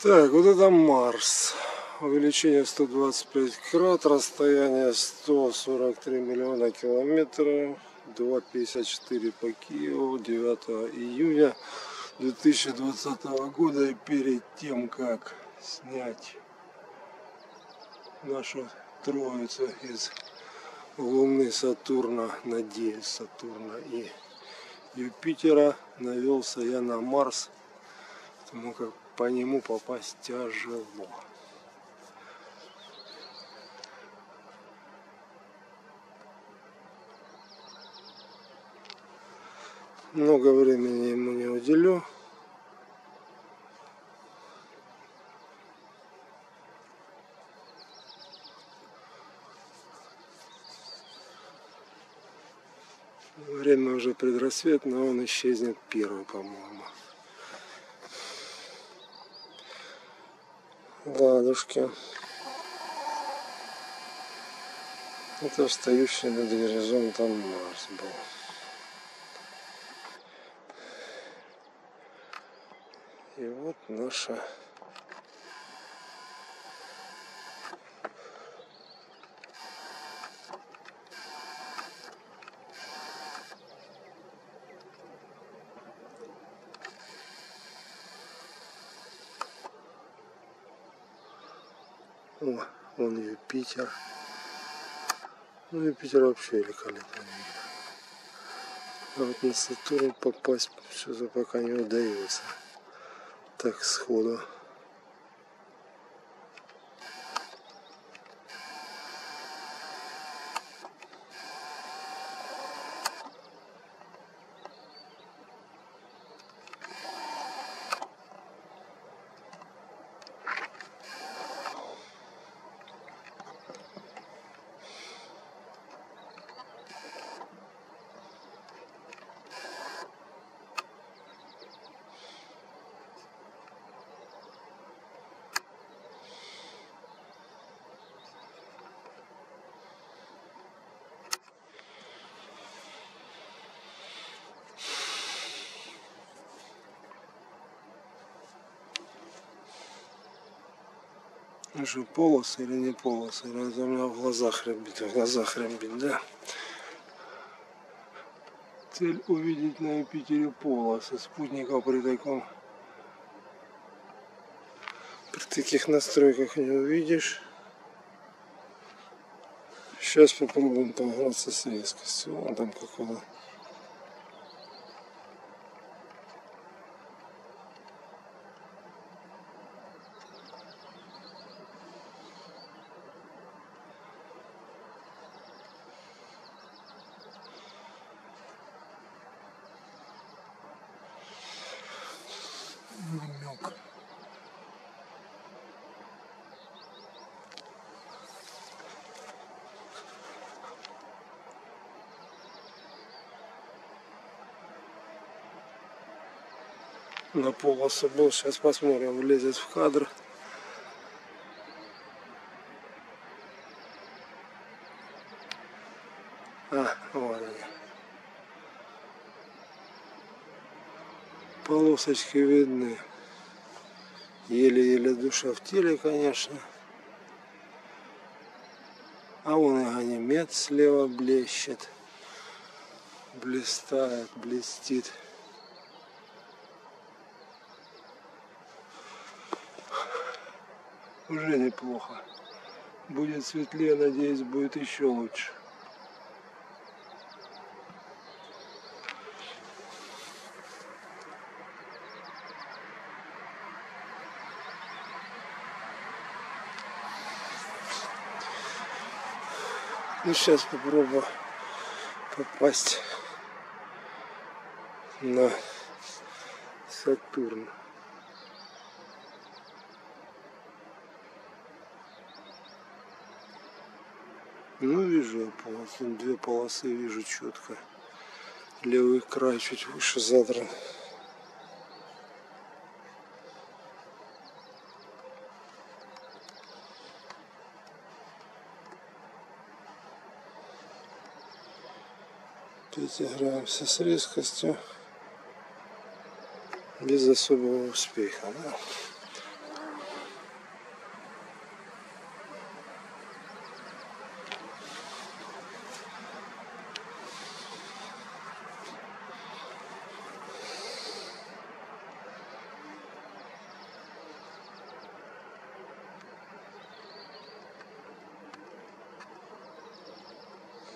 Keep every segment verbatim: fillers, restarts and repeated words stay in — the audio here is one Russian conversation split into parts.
Так, вот это Марс. Увеличение сто двадцать пять крат, расстояние сто сорок три миллиона километров, два пятьдесят четыре по Киеву, девятого июня две тысячи двадцатого года. И перед тем, как снять нашу троицу из Луны, Сатурна, надеюсь, Сатурна и Юпитера, навелся я на Марс, потому как по нему попасть тяжело. Много времени ему не уделю. Время уже предрассветное, но он исчезнет первый, по-моему. Ладушки. Это встающий над горизонтом Марс был. И вот наша О, вон Юпитер. Ну, Юпитер вообще великолепно. А вот на Сатурн попасть что-то пока не удается. Так сходу. Ну что, полосы или не полосы? Разве у меня в глазах рябит, в глазах рябит, да? Цель увидеть на Юпитере полосы. Спутников при таком, при таких настройках не увидишь. Сейчас попробуем поиграться с резкостью. Вон там какого-то. Намек. На полосу был, сейчас посмотрим, влезет в кадр. А, вот они. Полосочки видны. Еле-еле душа в теле, конечно. А вон и Ганимед слева блещет. Блистает, блестит. Уже неплохо. Будет светлее, надеюсь, будет еще лучше. Ну, сейчас попробую попасть на Сатурн. Ну, вижу я полосу, две полосы вижу четко. Левый край чуть выше задран. Опять играемся с резкостью. Без особого успеха, да?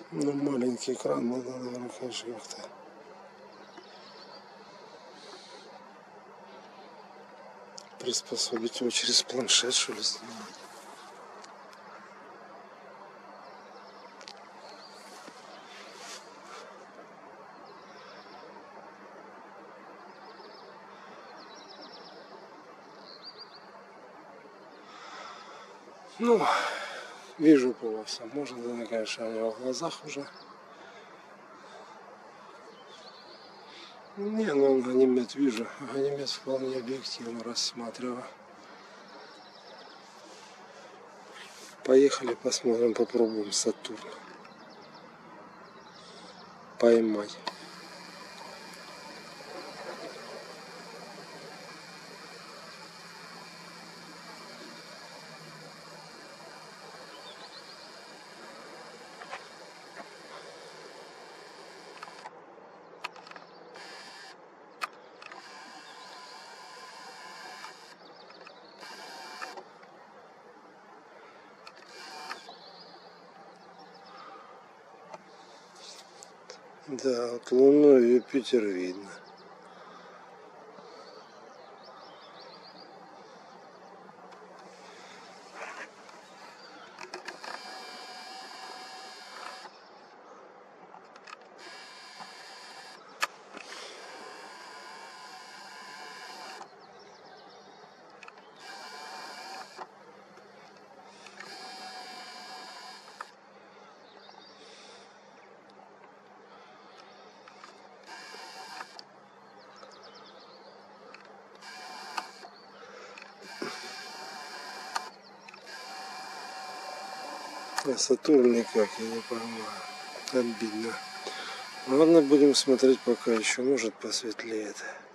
Ну, маленький экран надо, наверное, конечно, как-то приспособить его через планшет, что ли, снимать. Ну, вижу по всем. Может, это, конечно, у него в глазах уже. Не, ну ганимед вижу. Ганимед вполне объективно рассматриваю. Поехали, посмотрим, попробуем Сатурн поймать. Да, вот Луну и Юпитер видно. А Сатурн никак, я не понимаю. Обидно. Ладно, будем смотреть пока еще. Может, посветлеет.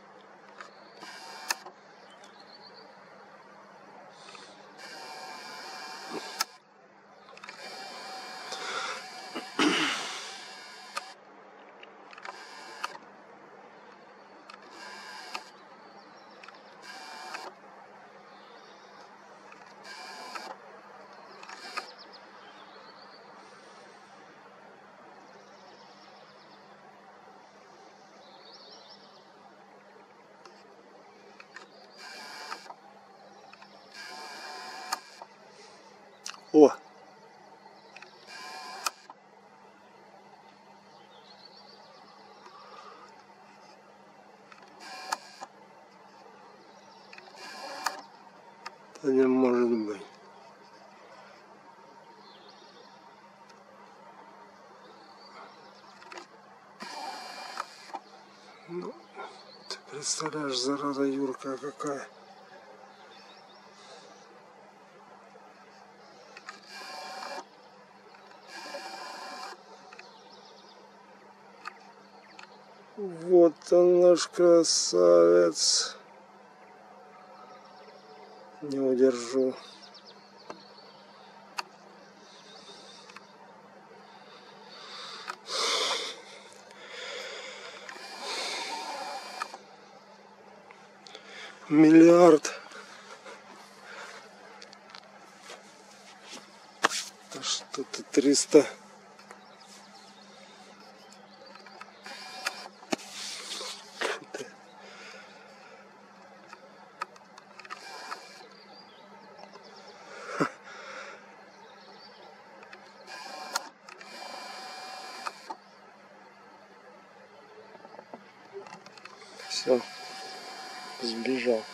О! Это не может быть. Ну, ты представляешь, зараза Юрка какая. Вот он, наш красавец. Не удержу. Миллиард. Да что-то триста. Все, сбежал.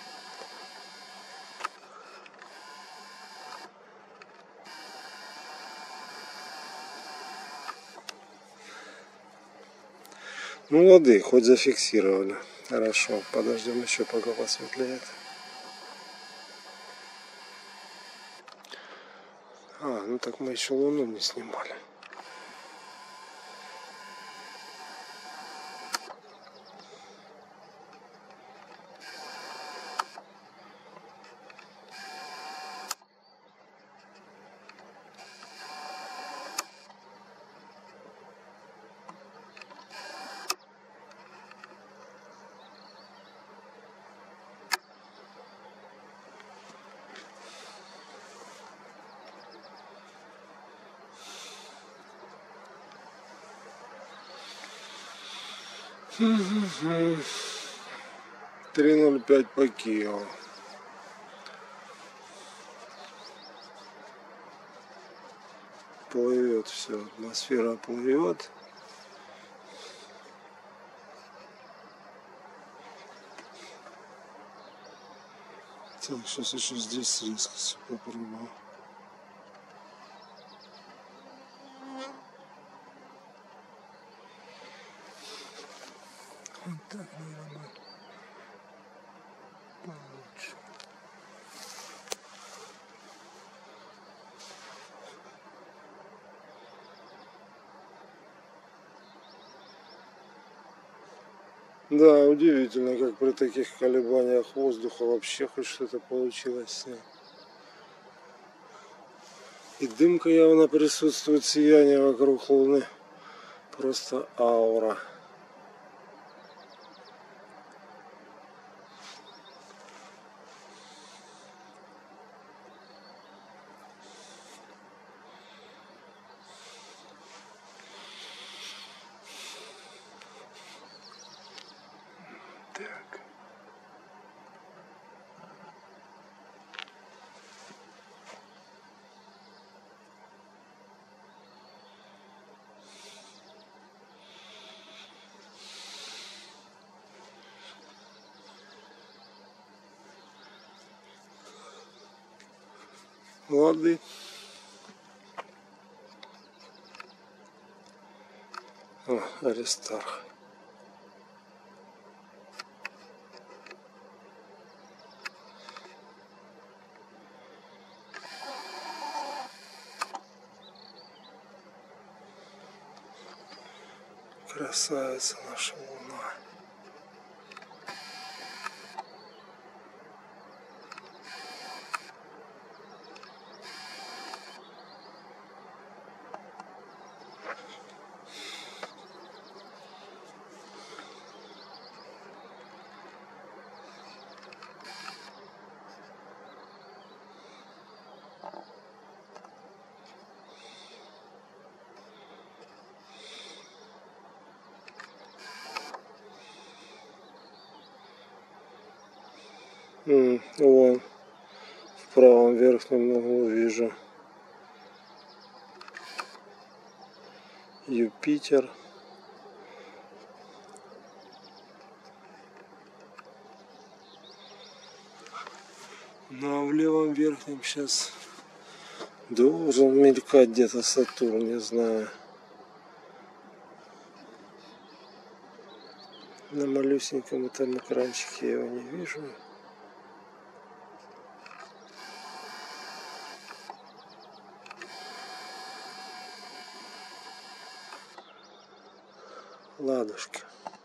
Ну лады, хоть зафиксировали. Хорошо, подождем еще, пока посветлеет. А, ну так мы еще Луну не снимали. три ноль пять по Киеву. Плывет все, атмосфера плывет. Так, сейчас еще здесь резкость попробую. Вот так, наверное, получше. Да, удивительно, как при таких колебаниях воздуха вообще хоть что-то получилось. И дымка явно присутствует, сияние вокруг Луны. Просто аура. Так. Лады. О, Аристарх. Красавица наша Луна. М, вон, в правом верхнем углу вижу Юпитер. Ну а в левом верхнем сейчас должен мелькать где-то Сатурн, не знаю. На малюсеньком этом экранчике я его не вижу. Ладушки.